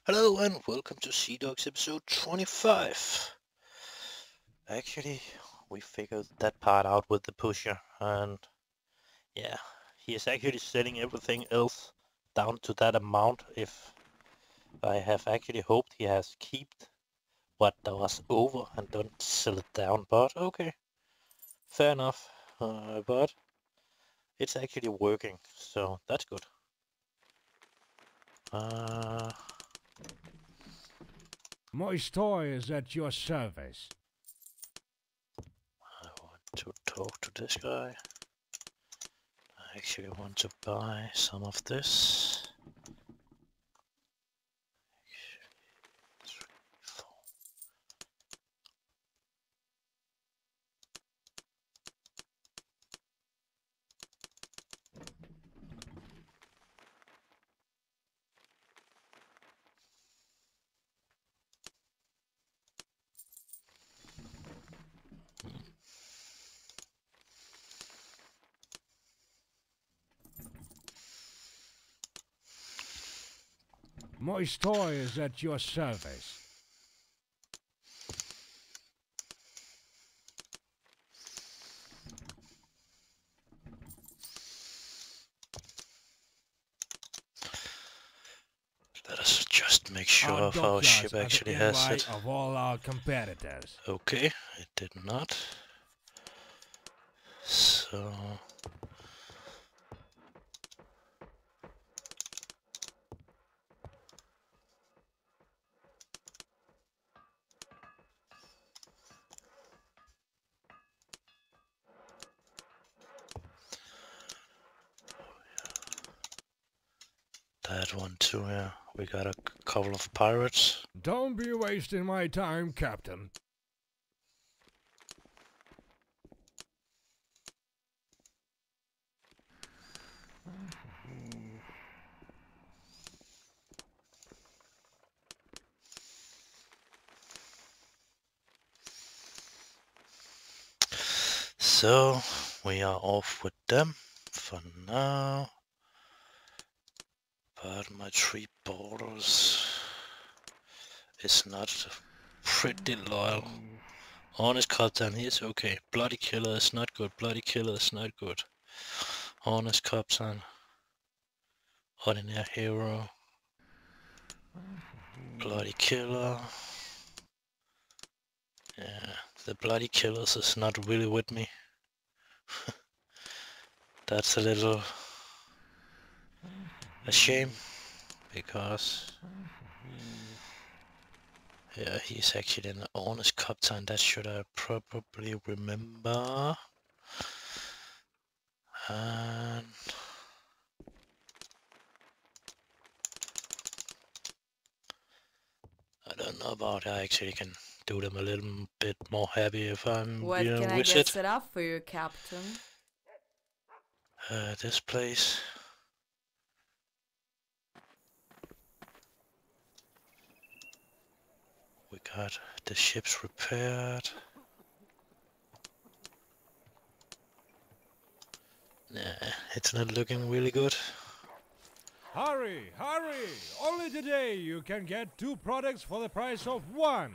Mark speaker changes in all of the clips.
Speaker 1: Hello and welcome to Sea Dogs episode 25. Actually, we figured that part out with the pusher, and yeah, he is actually selling everything else down to that amount. If I have actually hoped he has kept what was over and don't sell it down, but okay, fair enough. But it's actually working, so that's good. Uh,
Speaker 2: My toy is at your service.
Speaker 1: I want to talk to this guy. I actually want to buy some of this.
Speaker 2: My toy is at your service.
Speaker 1: Let us just make
Speaker 2: Our
Speaker 1: sure if our
Speaker 2: dockyards
Speaker 1: ship
Speaker 2: are the
Speaker 1: actually has
Speaker 2: invite
Speaker 1: it.
Speaker 2: of all our competitors.
Speaker 1: Okay, it did not. So that one too, yeah. We got a couple of pirates.
Speaker 2: Don't be wasting my time, Captain.
Speaker 1: So we are off with them for now. But my three borders is not pretty loyal. Honest Captain, he's okay. Bloody Killer is not good. Bloody Killer is not good. Honest Captain. Ordinary Hero. Bloody Killer. Yeah, the Bloody Killers is not really with me. That's a little a shame because yeah, he's actually an honest captain. That should I probably remember. And I don't know about I actually can do them a little bit more happy if I'm
Speaker 3: What
Speaker 1: being
Speaker 3: can
Speaker 1: a
Speaker 3: I get
Speaker 1: wizard.
Speaker 3: set up for you, Captain?
Speaker 1: This place. We got the ships repaired. Nah, it's not looking really good.
Speaker 2: Hurry, hurry! Only today you can get 2 products for the price of 1.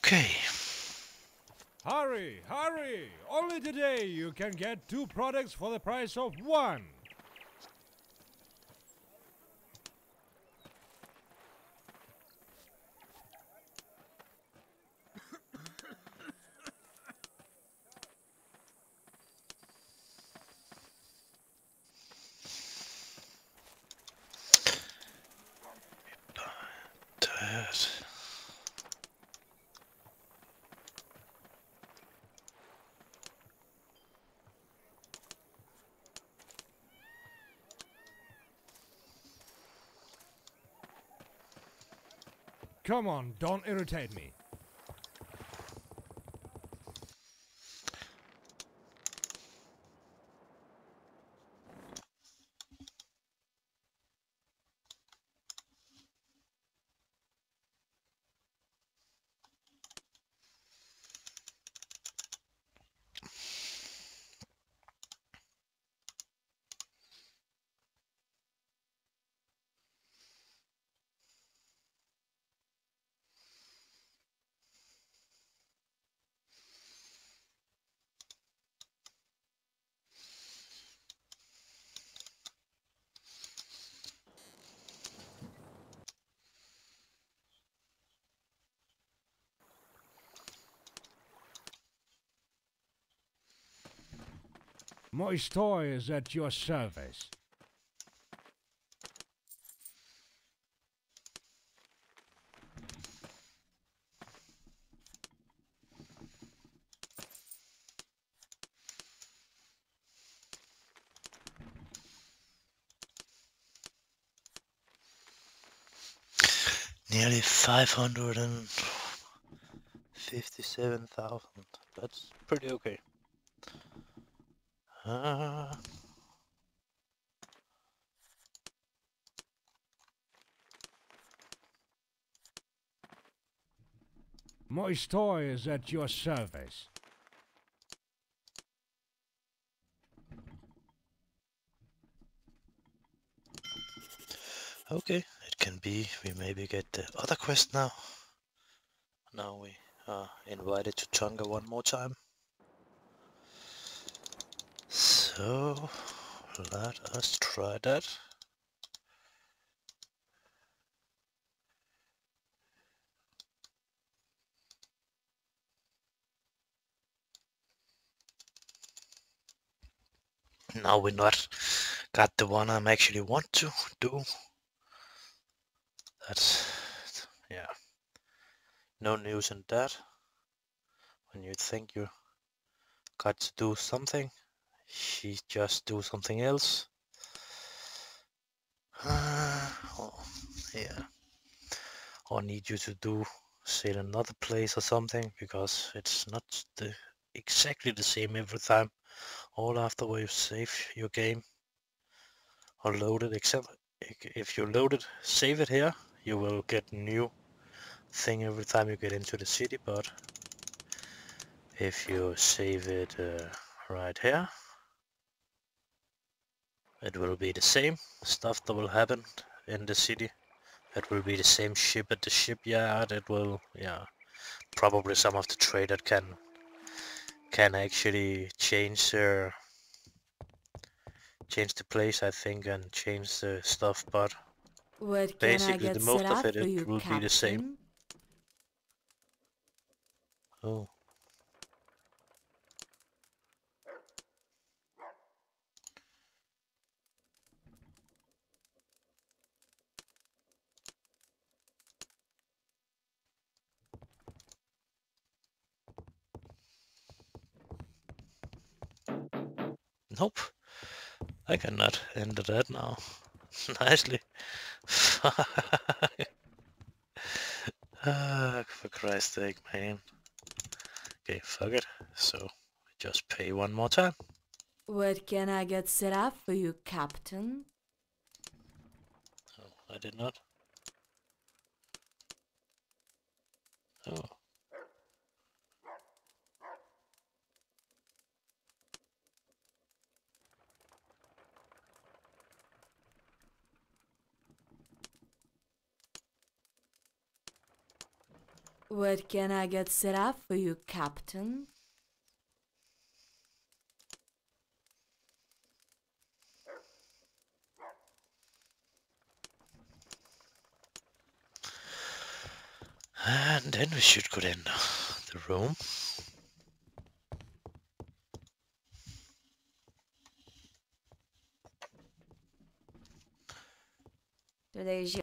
Speaker 1: Okay.
Speaker 2: Hurry, hurry! Only today you can get 2 products for the price of 1.
Speaker 1: That.
Speaker 2: Come on, don't irritate me. Moist Toy is at your service.
Speaker 1: Nearly 557,000. That's pretty okay.
Speaker 2: Moist Toy is at your service.
Speaker 1: Okay, it can be. We maybe get the other quest now. Now we are invited to Tonga one more time. So let us try that. Now we not got the one I'm actually want to do. That's, yeah, no news in that. When you think you got to do something, she just do something else. Oh, yeah. Or need you to do, say, in another place or something, because it's not exactly the same every time. All after you save your game or load it, except if you load it, save it here, you will get new thing every time you get into the city, but if you save it right here, it will be the same stuff that will happen in the city. It will be the same ship at the shipyard. It will, yeah, probably some of the trader can actually change the place, I think, and change the stuff, but
Speaker 3: What can I
Speaker 1: basically
Speaker 3: get
Speaker 1: the
Speaker 3: set
Speaker 1: most of
Speaker 3: up
Speaker 1: it
Speaker 3: for you,
Speaker 1: will be the same.
Speaker 3: Captain?
Speaker 1: Oh. Nope. I cannot enter that now. Nicely. For Christ's sake, man. Okay, fuck it. So, just pay one more time.
Speaker 3: What can I get set up for you, Captain?
Speaker 1: Oh, I did not. Oh.
Speaker 3: What can I get set up for you, Captain?
Speaker 1: And then we should go in the room.
Speaker 3: Today's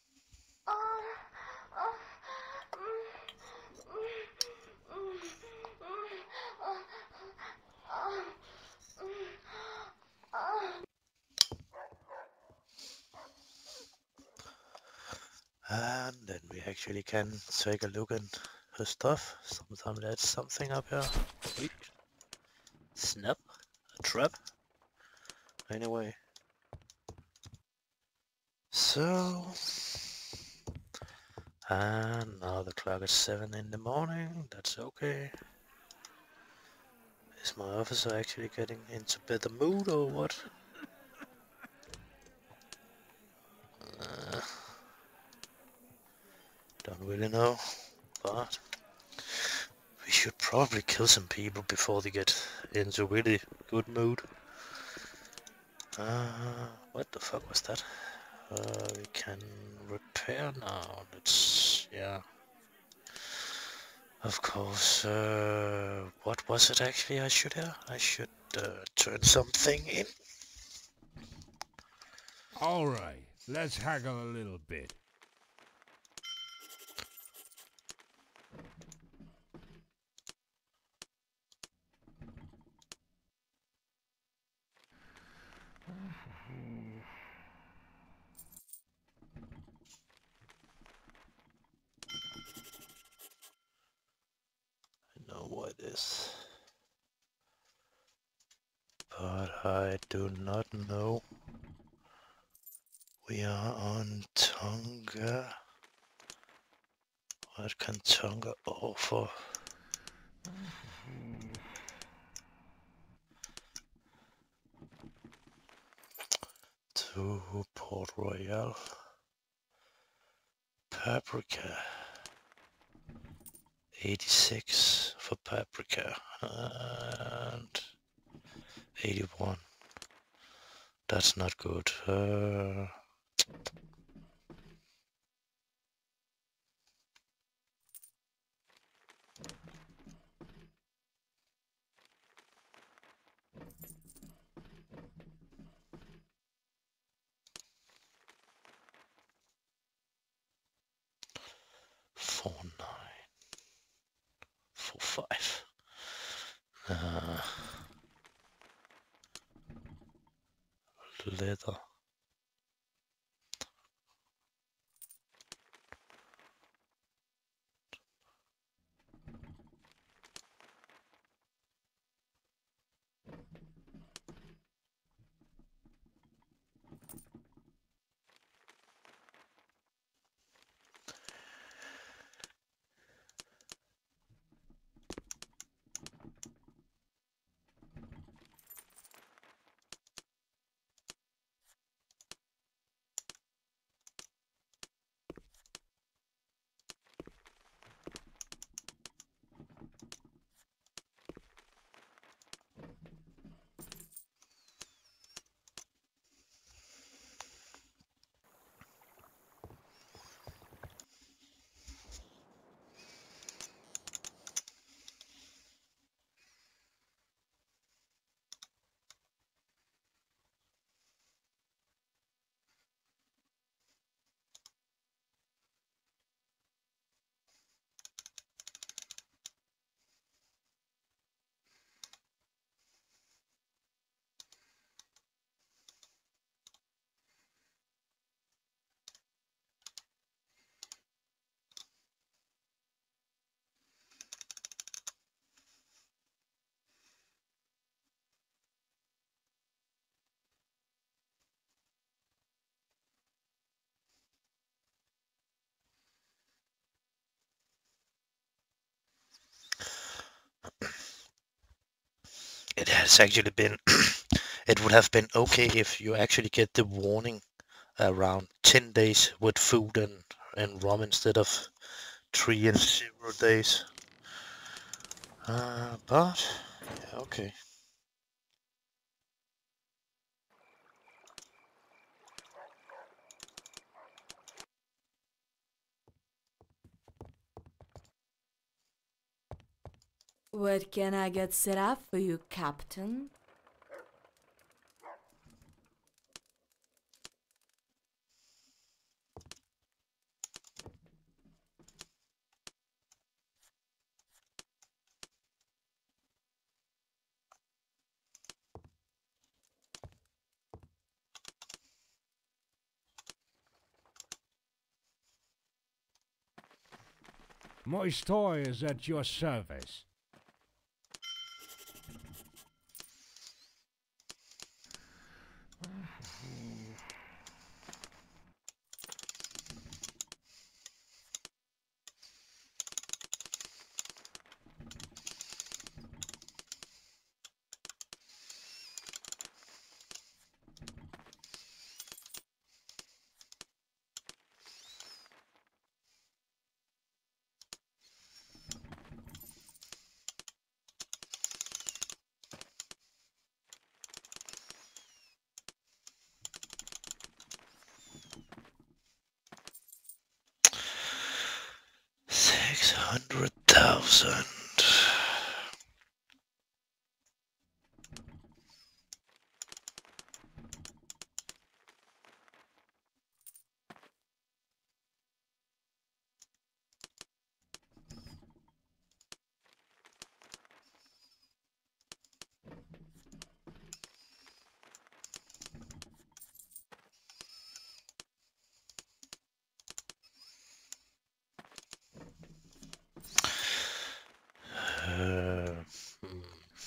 Speaker 1: And then we actually can take a look at her stuff. Sometimes there's something up here. Wait. Snap. A trap. Anyway. So. And now the clock is 7 in the morning. That's okay. Is my officer actually getting into better mood or what? Don't really know, but we should probably kill some people before they get into really good mood. What the fuck was that? We can repair now. Let's, yeah. Of course, what was it actually I should have? I should turn something in.
Speaker 2: Alright, let's haggle a little bit.
Speaker 1: I know what it is, but I do not know. We are on Tonga. What can Tonga offer? To Port Royal. Paprika. 86 for paprika and 81. That's not good. Four 9 4 5. Leather. It has actually been, it would have been okay if you actually get the warning around 10 days with food and rum instead of 3 and 0 days. But yeah, okay.
Speaker 3: What can I get set up for you, Captain?
Speaker 2: My store is at your service.
Speaker 1: $600,000. Hmm.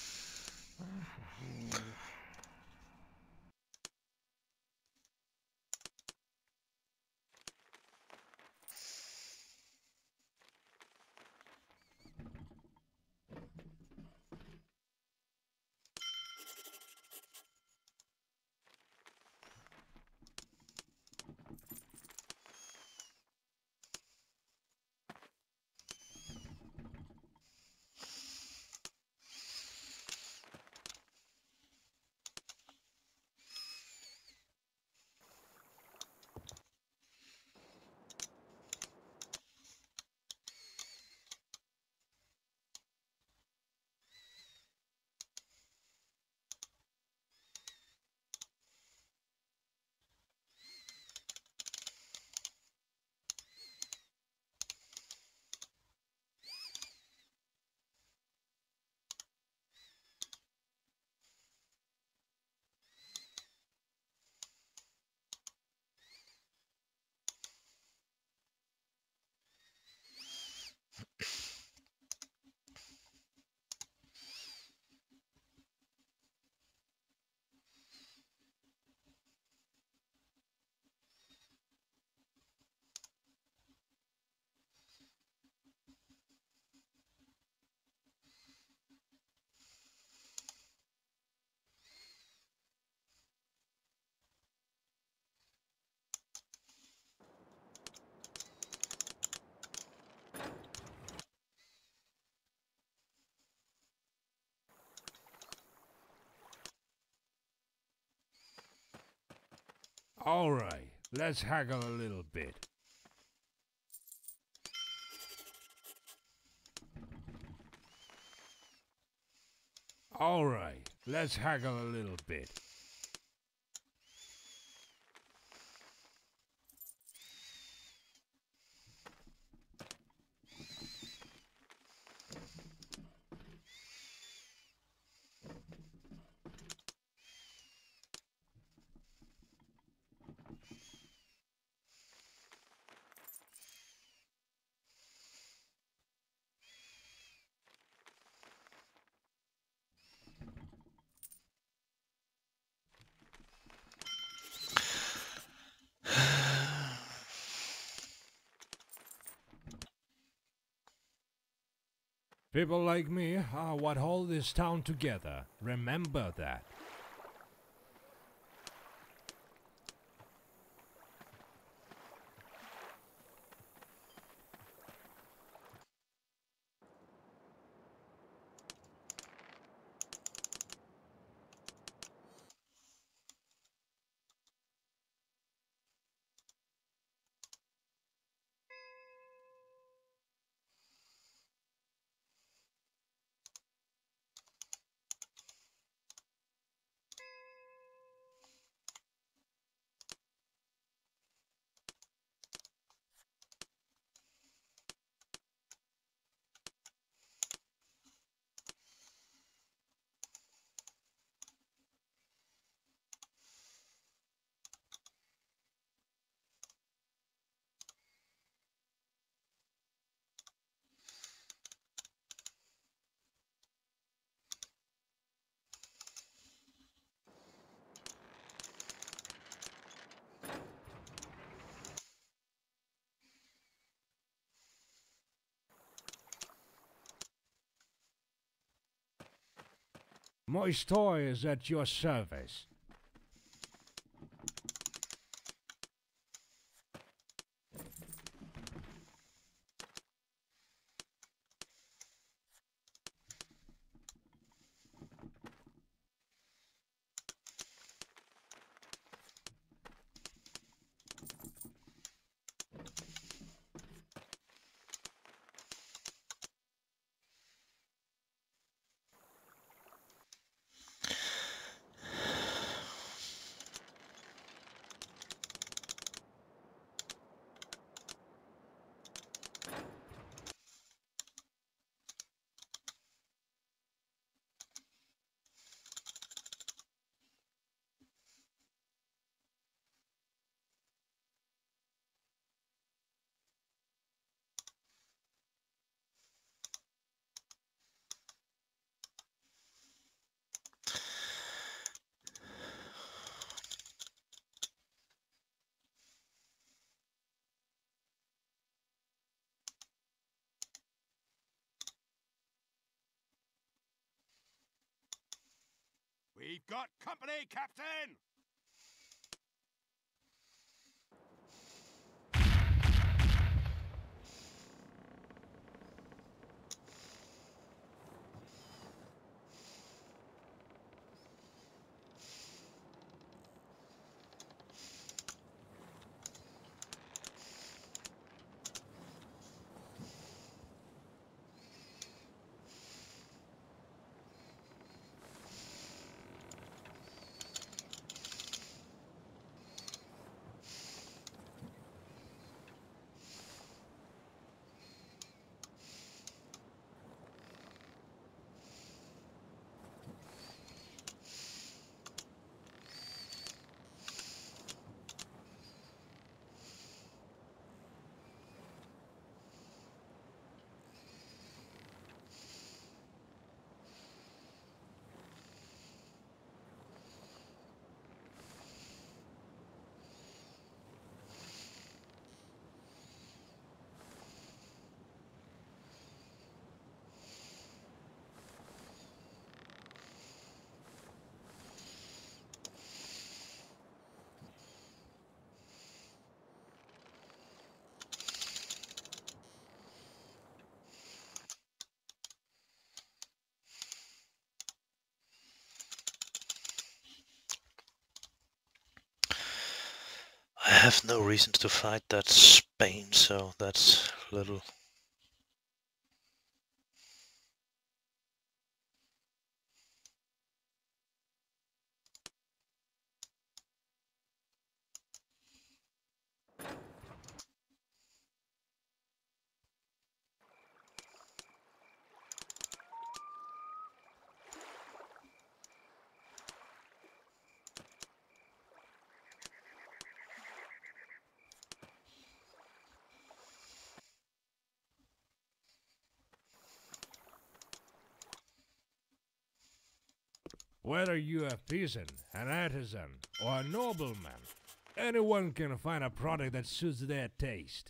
Speaker 2: All right, let's haggle a little bit. All right, let's haggle a little bit. People like me are what hold this town together. Remember that. Moist toy is at your service.
Speaker 4: We've got company, Captain!
Speaker 1: I have no reason to fight that Spain, so that's little.
Speaker 2: Whether you're a peasant, an artisan, or a nobleman, anyone can find a product that suits their taste.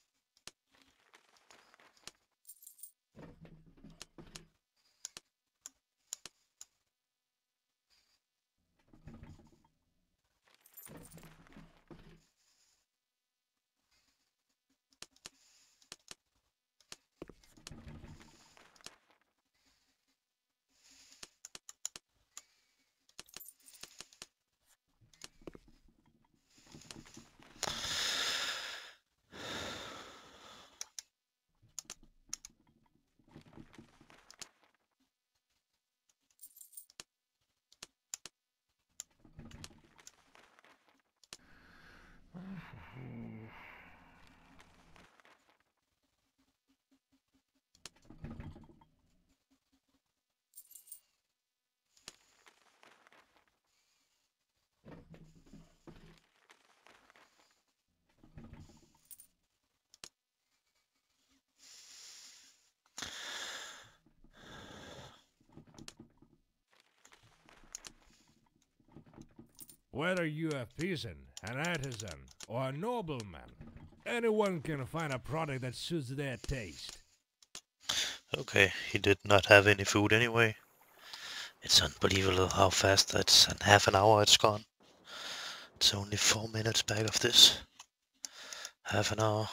Speaker 2: Whether you're a peasant, an artisan, or a nobleman, anyone can find a product that suits their taste.
Speaker 1: Okay, he did not have any food anyway. It's unbelievable how fast that's in half an hour it's gone. It's only 4 minutes back of this. Half an hour.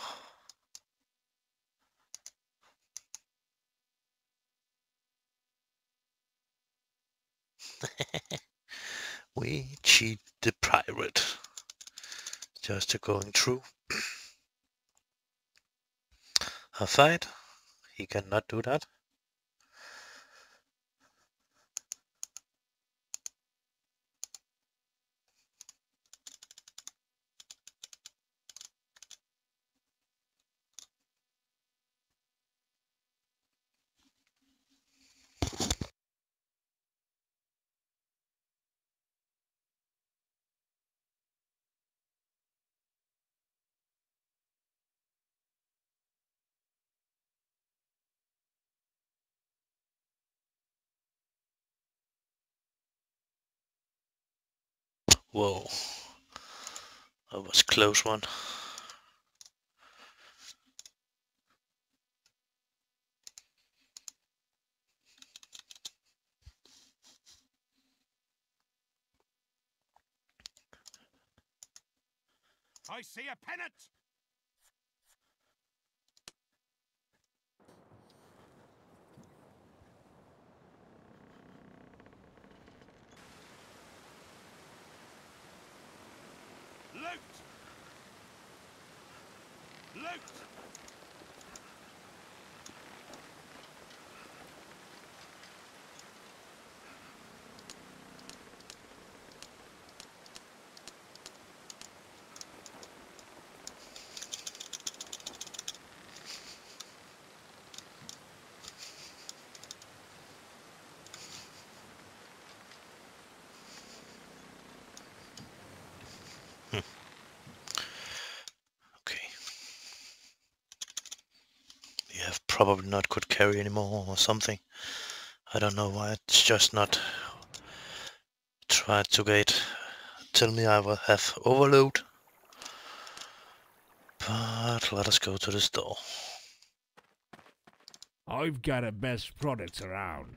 Speaker 1: We cheat the pirate. Just going through. A fight? He cannot do that. Whoa. That was close one.
Speaker 4: I see a pennant! Loot! Loot!
Speaker 1: Okay. We have probably not could carry anymore or something. I don't know why it's just not tried to get. Tell me I will have overload. But let us go to the store.
Speaker 2: I've got the best products around.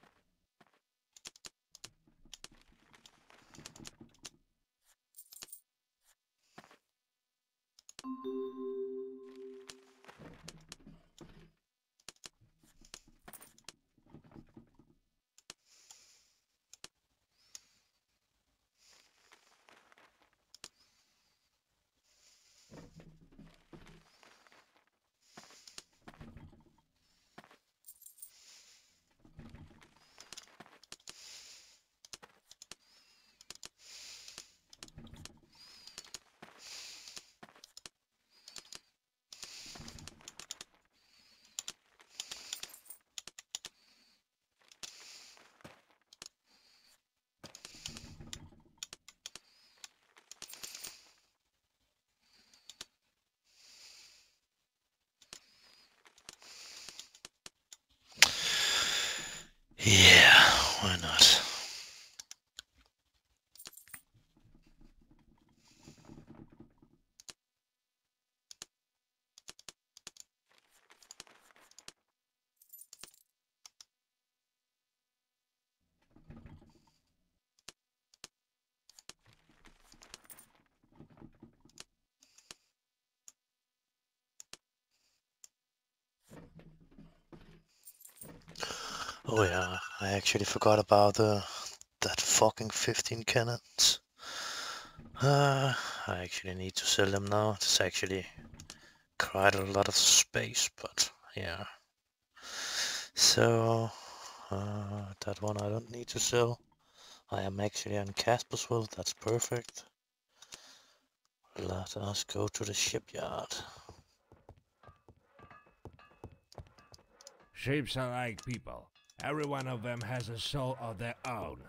Speaker 1: Yeah, why not? Oh yeah, I actually forgot about that fucking 15 cannons. I actually need to sell them now. It's actually quite a lot of space, but yeah. So, that one I don't need to sell. I am actually on Caspersville, that's perfect. Let us go to the shipyard.
Speaker 2: Ships are like people. Every one of them has a soul of their own.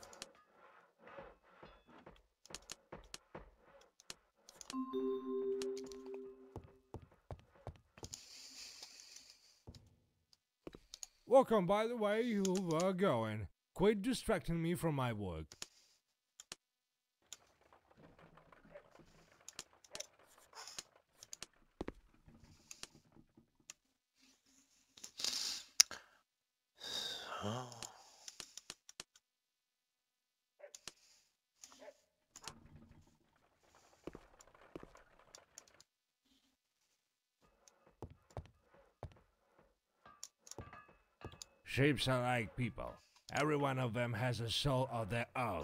Speaker 2: Welcome, by the way, you were going. Quit distracting me from my work.
Speaker 1: Oh.
Speaker 2: Ships are like people. Every one of them has a soul of their own.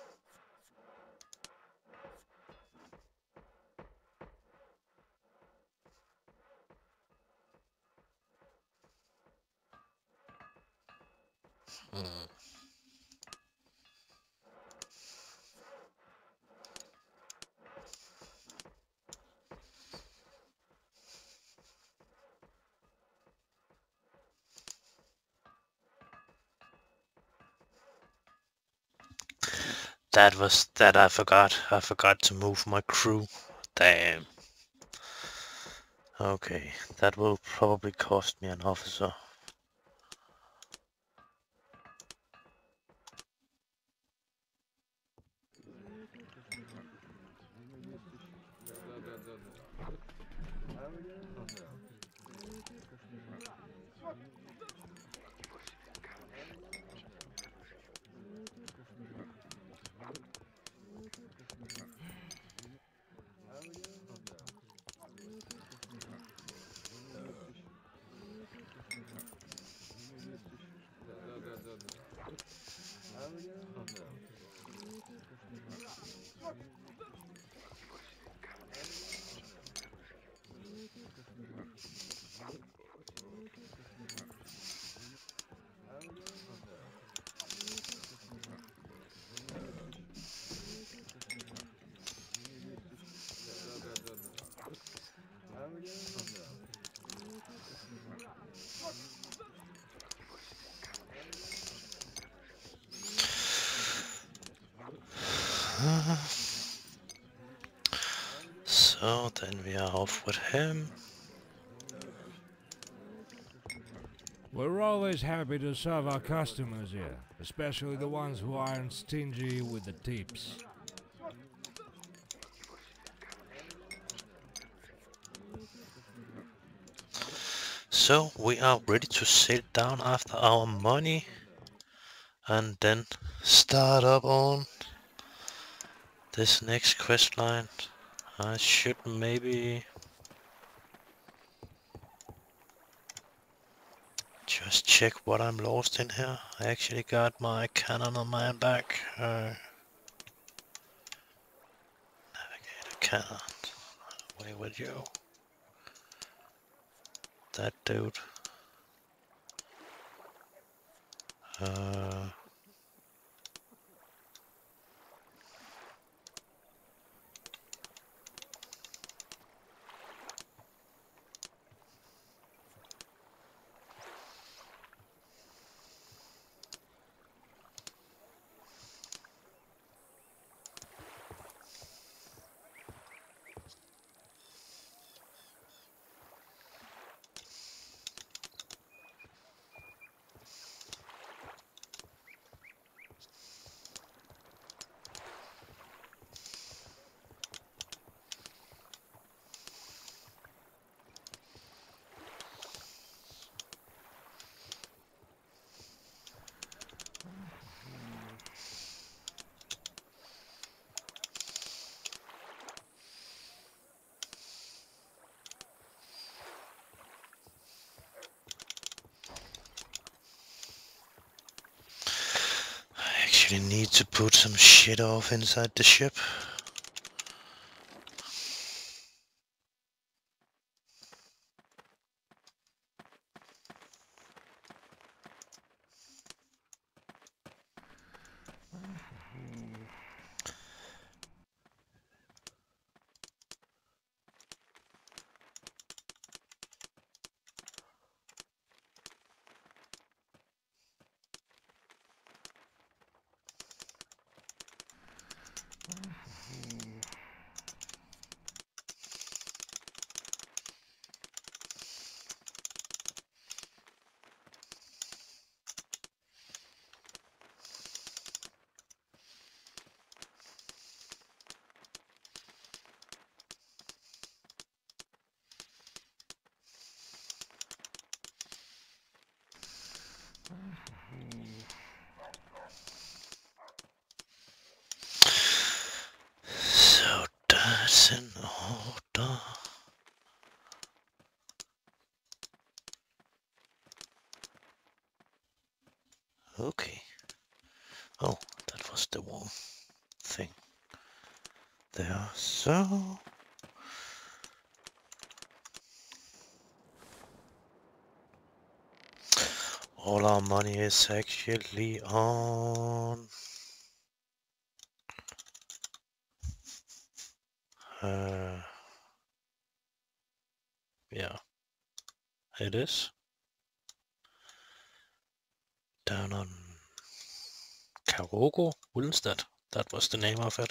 Speaker 1: Hmm. That was that I forgot. I forgot to move my crew. Damn. Okay, that will probably cost me an officer. So then we are off with him.
Speaker 2: We're always happy to serve our customers here, especially the ones who aren't stingy with the tips.
Speaker 1: So we are ready to sit down after our money and then start up on this next quest line. I should maybe just check what I'm lost in here. I actually got my cannon on my back. Navigator cannon. Away with you. That dude. Uh, I actually need to put some shit off inside the ship. Okay. Oh, that was the wrong thing there. So all our money is actually on yeah, it is down on Karogo, Willemstad. That was the name of it.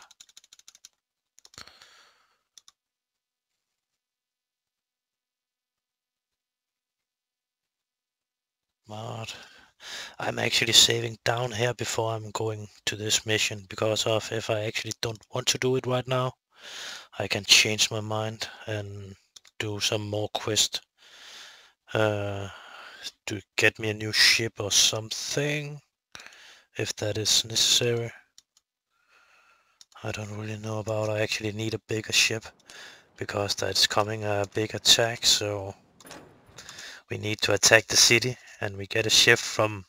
Speaker 1: But I'm actually saving down here before I'm going to this mission, because of if I actually don't want to do it right now, I can change my mind and do some more quest to get me a new ship or something, if that is necessary. I don't really know about. I actually need a bigger ship because that's coming a big attack, so we need to attack the city, and we get a ship from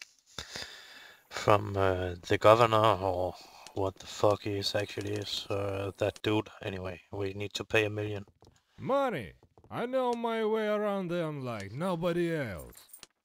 Speaker 1: the governor, or what the fuck he is actually is, that dude. Anyway, we need to pay $1 million.
Speaker 2: Money! I know my way around them like nobody else.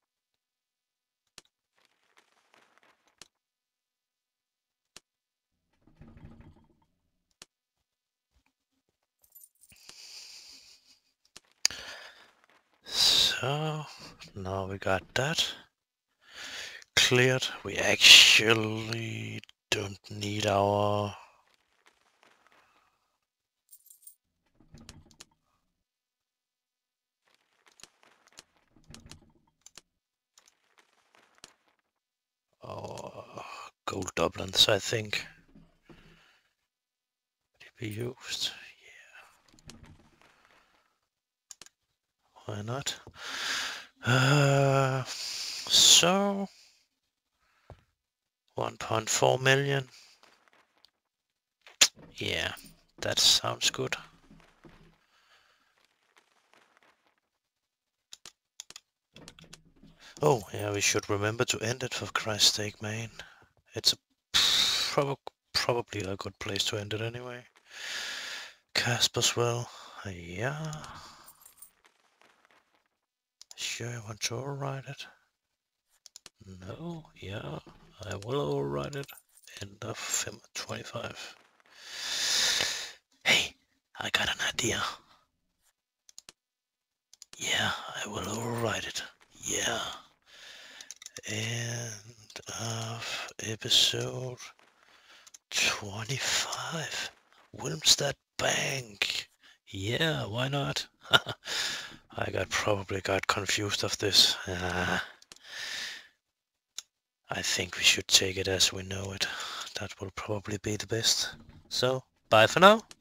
Speaker 1: So now we got that cleared. We actually don't need our gold doubloons, I think, to be used. Yeah, why not? So 1.4 million. Yeah, that sounds good. Oh, yeah, we should remember to end it, for Christ's sake, man. It's probably a good place to end it anyway. Casper's Well, yeah. Sure you want to override it? No, yeah, I will override it. End of 25. Hey, I got an idea. Yeah, I will override it. Yeah. End of episode 25. Willemstad Bank. Yeah, why not? I probably got confused of this. I think we should take it as we know it. That will probably be the best. So, bye for now.